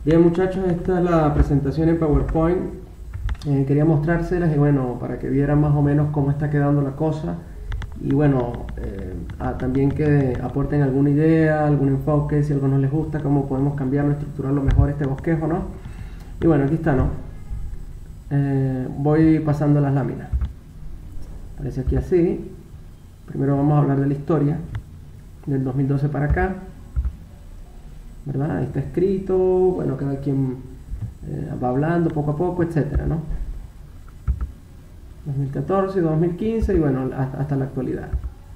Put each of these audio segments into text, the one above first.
Bien, muchachos, esta es la presentación en PowerPoint. Quería mostrárselas y bueno, para que vieran más o menos cómo está quedando la cosa y bueno, también que aporten alguna idea, algún enfoque, si algo no les gusta, cómo podemos cambiarlo, estructurarlo mejor este bosquejo, ¿no? Y bueno, aquí está, ¿no? Voy pasando las láminas. Aparece aquí así. Primero vamos a hablar de la historia del 2012 para acá, ¿verdad? Ahí está escrito, bueno, cada quien va hablando poco a poco, etcétera, ¿no? 2014, 2015 y bueno, hasta la actualidad.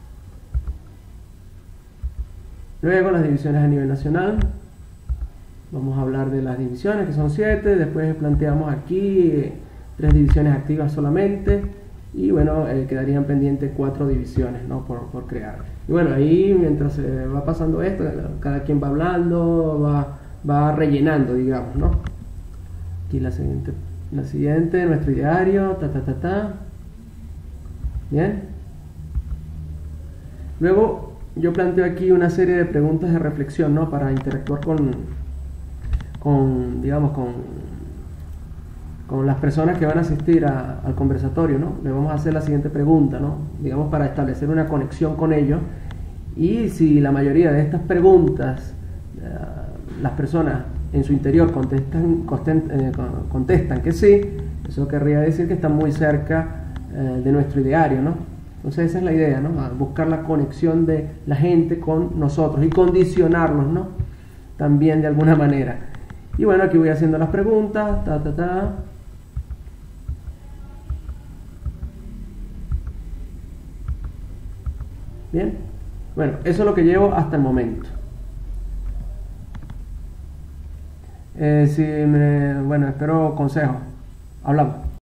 Luego las divisiones a nivel nacional. Vamos a hablar de las divisiones, que son 7. Después planteamos aquí 3 divisiones activas solamente. Y bueno, quedarían pendientes 4 divisiones, ¿no? por crear. Y bueno, ahí mientras se va pasando esto, cada quien va hablando, va rellenando, digamos, ¿no? Aquí la siguiente, nuestro ideario, Bien. Luego yo planteo aquí una serie de preguntas de reflexión, ¿no? Para interactuar con las personas que van a asistir al conversatorio, ¿no? Le vamos a hacer la siguiente pregunta, ¿no? Digamos, para establecer una conexión con ellos. Y si la mayoría de estas preguntas las personas en su interior contestan que sí, eso querría decir que están muy cerca de nuestro ideario, ¿no? Entonces esa es la idea, ¿no? Buscar la conexión de la gente con nosotros y condicionarlos, ¿no? También de alguna manera. Y bueno, aquí voy haciendo las preguntas, Bien, bueno, eso es lo que llevo hasta el momento. Bueno, espero consejos. Hablamos.